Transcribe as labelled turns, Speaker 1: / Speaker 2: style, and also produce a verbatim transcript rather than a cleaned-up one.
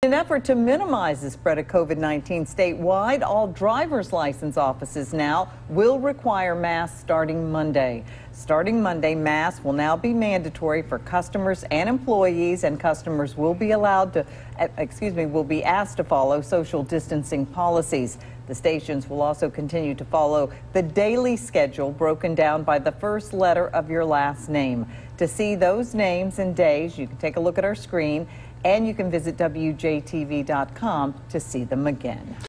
Speaker 1: In an effort to minimize the spread of COVID nineteen statewide, all driver's license offices now will require masks starting Monday. Starting Monday, masks will now be mandatory for customers and employees, and customers will be allowed to, excuse me, will be asked to follow social distancing policies. The stations will also continue to follow the daily schedule broken down by the first letter of your last name. To see those names and days, you can take a look at our screen, and you can visit W J T V dot com to see them again.